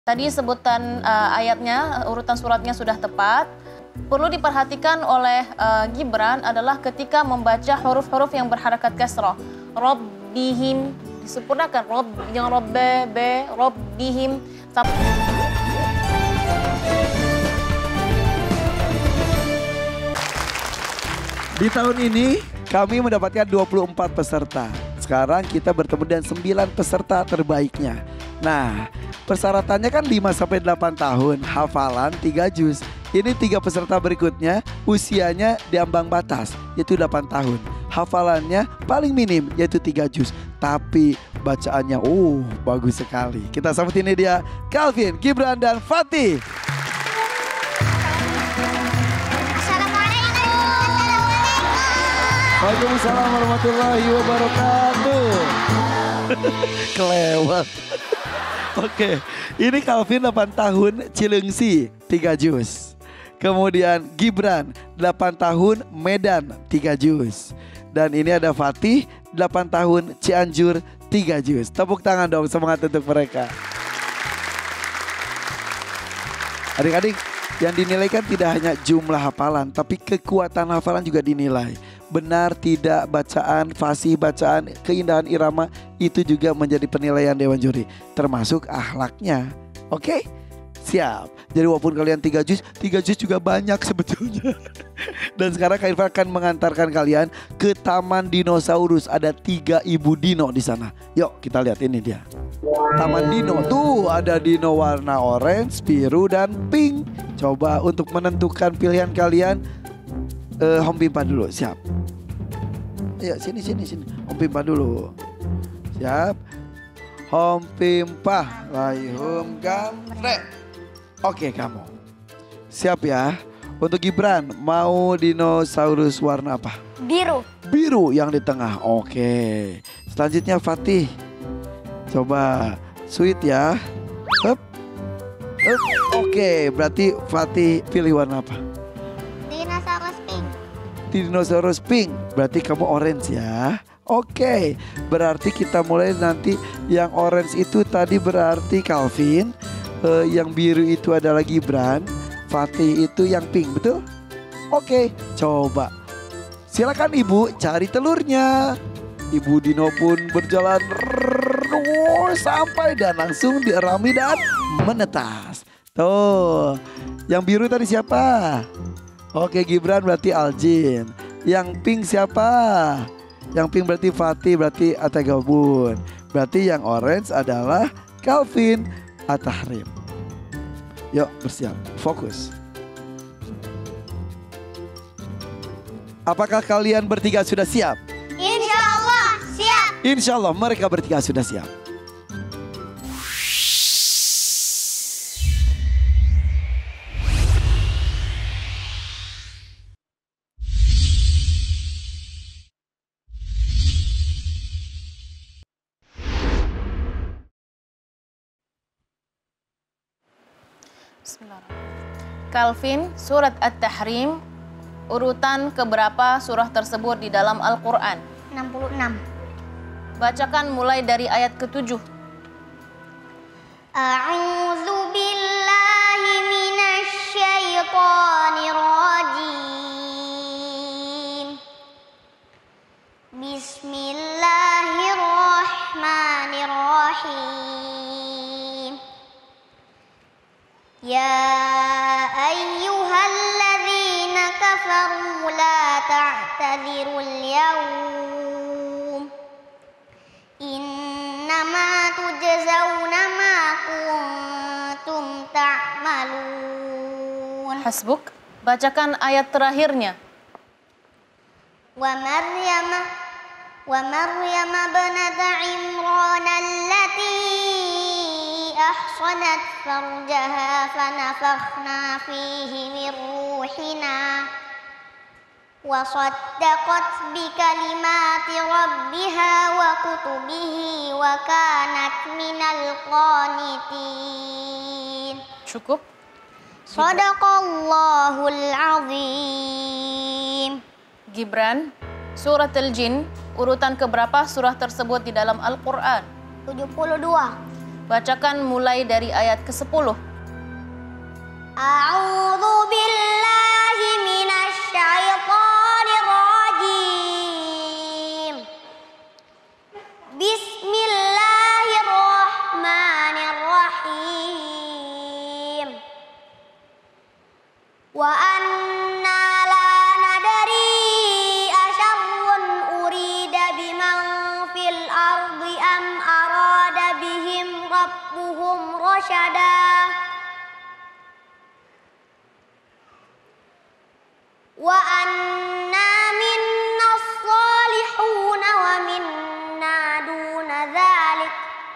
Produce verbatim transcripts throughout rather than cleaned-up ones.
Tadi sebutan uh, ayatnya, urutan suratnya sudah tepat. Perlu diperhatikan oleh uh, Gibran adalah ketika membaca huruf-huruf yang berharakat kasrah. Rabbihim, disempurnakan. Rob, yang robbe, be, rabbihim. Di tahun ini kami mendapatkan dua puluh empat peserta. Sekarang kita bertemu dengan sembilan peserta terbaiknya. Nah, persyaratannya kan lima sampai delapan tahun, hafalan tiga juz. Ini tiga peserta berikutnya usianya di ambang batas, yaitu delapan tahun. Hafalannya paling minim, yaitu tiga juz. Tapi bacaannya uh bagus sekali. Kita sambut ini dia, Calvin, Gibran, dan Fatih. Waalaikumsalam warahmatullahi wabarakatuh. Kelewat. Oke, ini Calvin delapan tahun, Cilengsi, tiga juz. Kemudian Gibran delapan tahun, Medan, tiga juz. Dan ini ada Fatih delapan tahun, Cianjur, tiga juz. Tepuk tangan dong, semangat untuk mereka. Adik-adik, yang dinilai kan tidak hanya jumlah hafalan, tapi kekuatan hafalan juga dinilai. Benar tidak bacaan, fasih bacaan, keindahan irama itu juga menjadi penilaian Dewan Juri. Termasuk akhlaknya. Oke? Siap. Jadi walaupun kalian tiga juz, tiga juz juga banyak sebetulnya. Dan sekarang Kak Irfan akan mengantarkan kalian ke Taman Dinosaurus. Ada tiga ibu dino di sana. Yuk kita lihat, ini dia. Taman Dino. Tuh ada dino warna orange, biru, dan pink. Coba untuk menentukan pilihan kalian, uh, Om Pimpa dulu. Siap. Ayo sini sini sini. Om Pimpa dulu. Siap. Om Pimpa, Laihum Gamre. Oke kamu. Siap ya. Untuk Gibran, mau dinosaurus warna apa? Biru. Biru yang di tengah. Oke. Selanjutnya Fatih. Coba sweet ya. Hup. Hup. Oke, berarti Fatih pilih warna apa? Dinosaurus pink. Dinosaurus pink. Berarti kamu orange ya. Oke, berarti kita mulai nanti. Yang orange itu tadi berarti Calvin. Uh, yang biru itu adalah Gibran. Fatih itu yang pink, betul? Oke, coba. Silakan ibu cari telurnya. Ibu Dino pun berjalan sampai dan langsung dierami dan menetas. Tuh, yang biru tadi siapa? Oke, Gibran berarti Aljin. Yang pink siapa? Yang pink berarti Fatih, berarti Atagabun. Berarti yang orange adalah Calvin At-Tahrim. Yuk bersiap, fokus. Apakah kalian bertiga sudah siap? Insya Allah siap. Insya Allah mereka bertiga sudah siap. Calvin, surat At-Tahrim, urutan keberapa surah tersebut di dalam Al-Quran? enam puluh enam. Bacakan mulai dari ayat ketujuh. A'udzu billahi minasy syaithanir rajim. Bismillahirrahmanirrahim. Ya ayyuhalladzina kafaru la ta'tadzirul yawm. Innama tujzauna ma kuntum ta'malun. Hasbuk, bacakan ayat terakhirnya. Wa Maryam wa Maryam banat Imran allati ahsanat farjaha fanafakhna fihi min ruhina wa saddaqat bi kalimati rabbiha wa kutubihi wa kanat minal qanitin. Cukup. Shadaqallahul azim. Gibran, surat Al-Jin, urutan keberapa surah tersebut di dalam Al-Quran? tujuh puluh dua. Bacakan mulai dari ayat kesepuluh. A'udzu billahi minasy syaithanir rajim. Bismillahirrahmanirrahim. Wa anna la nadri asyarrun urida biman fil ardi am arada bihim rabbuhum rasyada. Wa anna minna shalihuna wa minna duna dzalik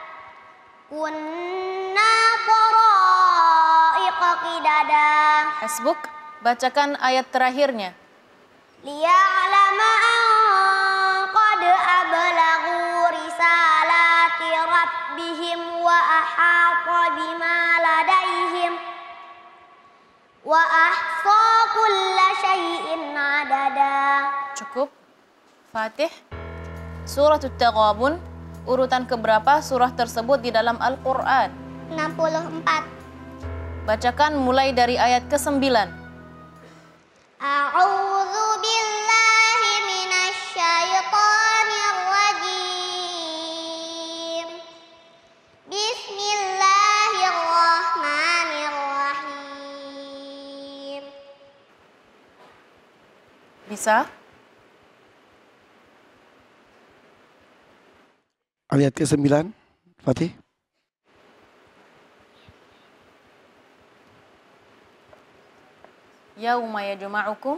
kunna tara'iqa qidada. Hasbuk, bacakan ayat terakhirnya. Liya'lama an qad ablaghu risalati rabbihim wa ahata bima ladaihim wa ahsa kulla syai'in adada. Cukup. Fatih. Surah At-Taghabun, urutan keberapa surah tersebut di dalam Al-Quran? enam puluh empat. Bacakan mulai dari ayat kesembilan. A'udzu billahi minasy syaithanir rajim. Bismillahirrahmanirrahim. Bisa? Ayat ke sembilan, Fatih. Yauma yajma'ukum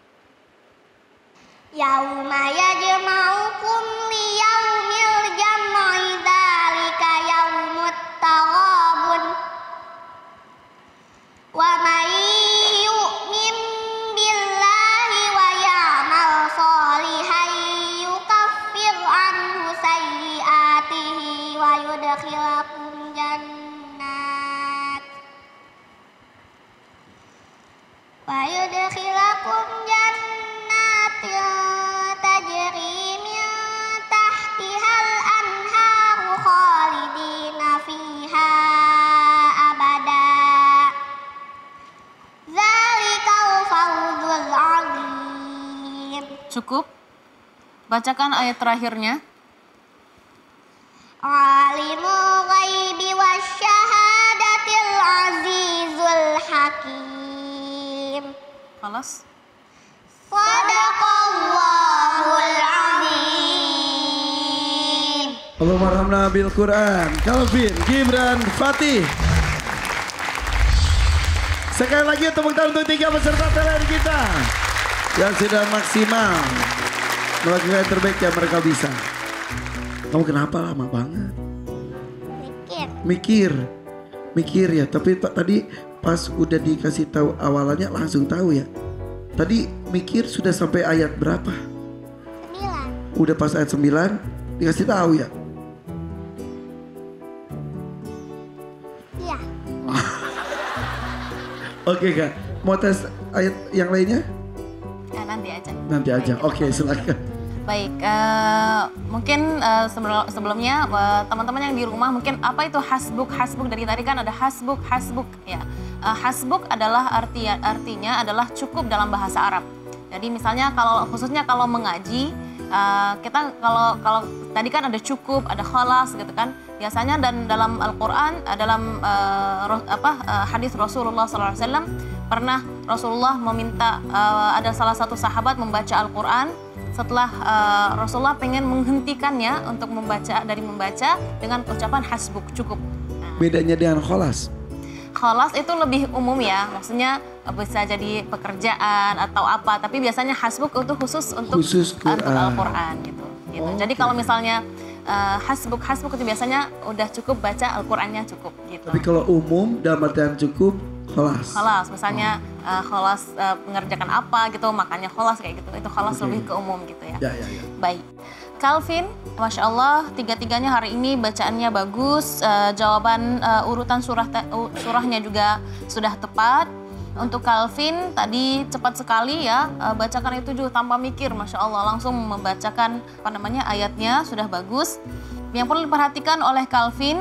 Yauma yajma'ukum liyaumil jam'i dzalika yaumut taghabun. Wa may yu'min billahi wa ya'mal shalihan yukaffir anhu sayyi'atihi wa yudkhilakum jannat wa yudkhilakum jannatin tajri min tahtihal anharu khalidina fiha abada. Dzalikal fawzul azim. cukup. Bacakan ayat terakhirnya. Alimul ghaibi wasyahadatil azizul hakim. Halas. Shadaqallahul azim. Allahumma rahmna bil Quran. Calvin, Gibran, Fatih. Sekali lagi tepuk tangan untuk tiga peserta pilihan kita yang sudah maksimal melakukan yang terbaik yang mereka bisa. Kamu kenapa lama banget? Mikir. Mikir, mikir ya. Tapi Pak tadi pas udah dikasih tahu awalannya langsung tahu ya. Tadi mikir sudah sampai ayat berapa? Sembilan. Udah pas ayat sembilan dikasih tahu ya. Iya. Oke Kak, mau tes ayat yang lainnya? Ya, nanti aja. Nanti aja. Oke, silakan. Baik, eh, mungkin eh, sebelum, sebelumnya eh, teman-teman yang di rumah mungkin apa itu hasbuk? Hasbuk dari tadi kan ada hasbuk, hasbuk ya. Eh, hasbuk adalah arti artinya adalah cukup dalam bahasa Arab. Jadi misalnya kalau khususnya kalau mengaji eh, kita kalau kalau tadi kan ada cukup, ada khalas gitu kan. Biasanya dan dalam Al-Qur'an dalam eh, roh- apa eh, hadis Rasulullah shallallahu alaihi wasallam pernah Rasulullah meminta eh, ada salah satu sahabat membaca Al-Qur'an. Setelah uh, Rasulullah pengen menghentikannya untuk membaca dari membaca dengan ucapan hasbuk, cukup. Nah, Bedanya dengan kholas? kholas itu lebih umum ya, maksudnya bisa jadi pekerjaan atau apa, tapi biasanya hasbuk itu khusus untuk Khusus Quran. untuk Al-Quran gitu. gitu. Oh, Jadi oke. kalau misalnya uh, hasbuk hasbuk itu biasanya udah cukup baca Al-Qurannya cukup gitu. Tapi kalau umum dalam artian cukup kholas. Kholas, misalnya uh, kholas uh, mengerjakan apa gitu, makanya kholas kayak gitu. Itu kholas Oke. lebih ke umum gitu ya. Ya, ya, ya. Baik. Calvin, Masya Allah, tiga-tiganya hari ini bacaannya bagus. Uh, jawaban uh, urutan surah te- uh, surahnya juga sudah tepat. Untuk Calvin, tadi cepat sekali ya, uh, bacakan itu juga tanpa mikir, Masya Allah. Langsung membacakan apa namanya ayatnya, sudah bagus. Yang perlu diperhatikan oleh Calvin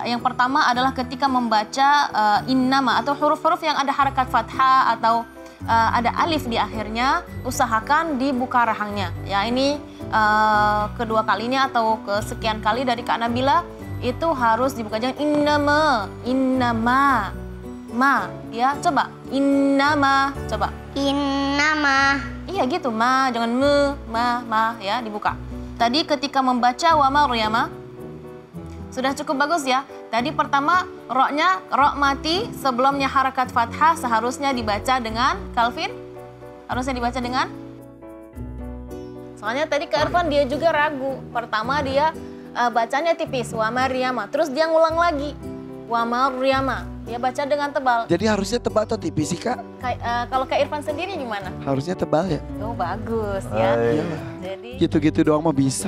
Yang pertama adalah ketika membaca uh, innama atau huruf-huruf yang ada harakat fathah atau uh, ada alif di akhirnya, usahakan dibuka rahangnya. Ya, ini uh, kedua kalinya atau kesekian kali dari Kak Nabila itu harus dibuka. Jangan innama, innama, ma, ya coba innama, coba Innama. iya gitu, ma, jangan me, ma, ma, ya dibuka. Tadi ketika membaca wa Maryama sudah cukup bagus ya. Tadi pertama roknya, rok mati sebelumnya harakat fathah seharusnya dibaca dengan, Calvin? Harusnya dibaca dengan? Soalnya tadi Kak Irfan dia juga ragu. Pertama dia uh, bacanya tipis, wa Maryama. Terus dia ngulang lagi, wa Maryama. Dia baca dengan tebal. Jadi harusnya tebal atau tipis sih Kak? Kay, uh, kalau Kak Irfan sendiri gimana? Harusnya tebal ya? Oh bagus ya. Iya. Jadi Gitu-gitu doang mah bisa.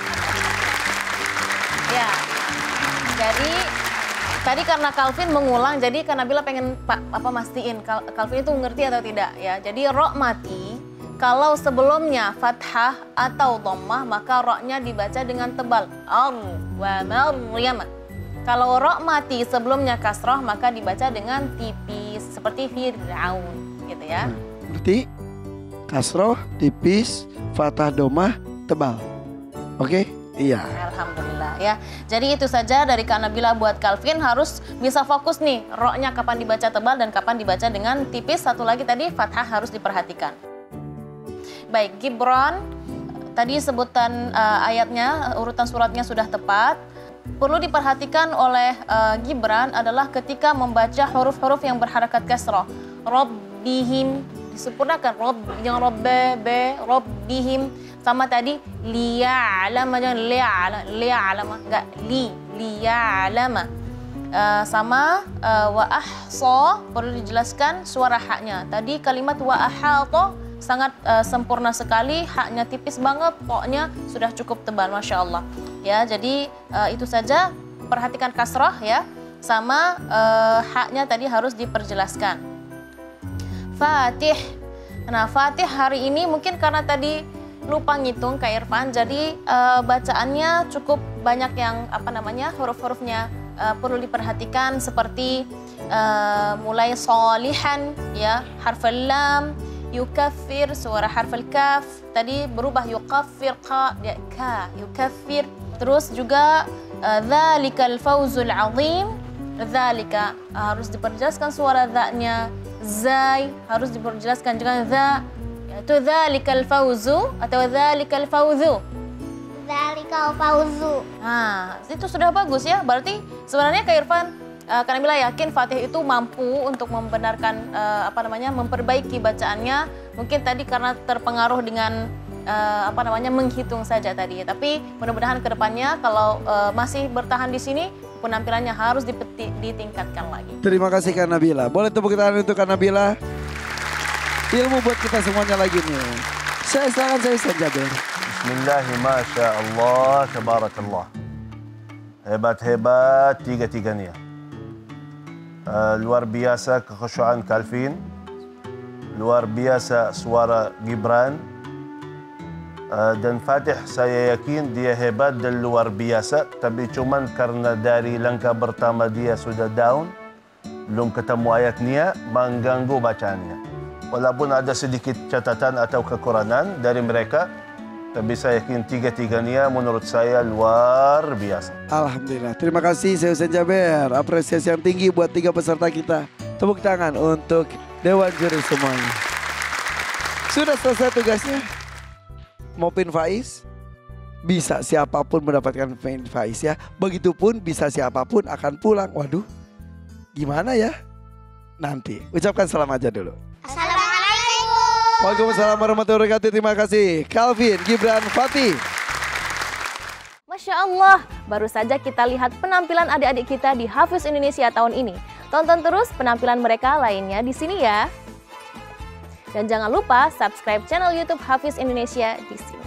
ya. Jadi tadi karena Calvin mengulang, jadi Kak Nabila pengen Pak apa mastiin Cal- Calvin itu ngerti atau tidak ya. Jadi ro mati kalau sebelumnya fathah atau dhammah maka roknya dibaca dengan tebal. Al wa Maryama. Kalau ro mati sebelumnya kasroh maka dibaca dengan tipis seperti Fir'aun gitu ya. Berarti kasroh, tipis, fathah, domah, tebal. Oke? Iya. Alhamdulillah ya. Jadi itu saja dari Kak Nabila buat Calvin, harus bisa fokus nih roknya kapan dibaca tebal dan kapan dibaca dengan tipis. Satu lagi tadi fathah harus diperhatikan. Baik, Gibran tadi sebutan uh, ayatnya, urutan suratnya sudah tepat. Perlu diperhatikan oleh uh, Gibran adalah ketika membaca huruf-huruf yang berharakat kasroh. Rabbihim disempurnakan, rob yang robbe be rabbihim. Sama tadi liya'lama, jangan li'ala li'alama, enggak li liya'lama. Uh, sama uh, wa ahsa perlu dijelaskan suara haknya. Tadi kalimat wa ahata sangat uh, sempurna sekali, haknya tipis banget, pokoknya sudah cukup tebal, masya Allah. Ya, jadi uh, itu saja, perhatikan kasrah ya, sama uh, haknya tadi harus diperjelaskan. Fatih. Nah, Fatih hari ini mungkin karena tadi lupa ngitung Kak Irfan, jadi uh, bacaannya cukup banyak yang apa namanya huruf-hurufnya uh, perlu diperhatikan seperti uh, mulai solihan ya, harful lam, yukaffir, suara harful kaf, tadi berubah yukaffir ka, dia ka, yukaffir. Terus juga dzalikal fawzul azim, dzalika harus diperjelaskan suara dza-nya, zai harus diperjelaskan dengan dza, yaitu dzalikal fawzu atau dzalikal fawzu. Dzalikal fawzu. Nah, itu sudah bagus ya. Berarti sebenarnya Kak Irfan, uh, Kak Nabila yakin Fatih itu mampu untuk membenarkan uh, apa namanya memperbaiki bacaannya. Mungkin tadi karena terpengaruh dengan Uh, apa namanya menghitung saja tadi, tapi mudah-mudahan kedepannya kalau uh, masih bertahan di sini penampilannya harus dipeti, ditingkatkan lagi. Terima kasih Kak Nabila. Boleh tepuk tangan untuk Kak Nabila. Ilmu buat kita semuanya lagi nih. Saya silakan saya Sanjaber. Bismillah, masya Allah, tabarakallah. Hebat-hebat tiga-tiganya. Uh, luar biasa kekhusyuan Calvin. Luar biasa suara Gibran. Uh, dan Fatih saya yakin dia hebat dan luar biasa, tapi cuman karena dari langkah pertama dia sudah down, belum ketemu ayatnya, mengganggu bacaannya. Walaupun ada sedikit catatan atau kekurangan dari mereka, tapi saya yakin tiga-tiganya menurut saya luar biasa. Alhamdulillah. Terima kasih saya Husain Jaber. Apresiasi yang tinggi buat tiga peserta kita. Tepuk tangan untuk Dewan Juri semuanya. Sudah selesai tugasnya. Mau pin Faiz, bisa siapapun mendapatkan pin Faiz ya. Begitupun bisa siapapun akan pulang. Waduh, gimana ya? Nanti ucapkan salam aja dulu. Assalamualaikum. Waalaikumsalam warahmatullahi wabarakatuh. Terima kasih Calvin, Gibran, Fatih. Masya Allah, baru saja kita lihat penampilan adik-adik kita di Hafiz Indonesia tahun ini. Tonton terus penampilan mereka lainnya di sini ya. Dan jangan lupa subscribe channel YouTube Hafiz Indonesia di sini.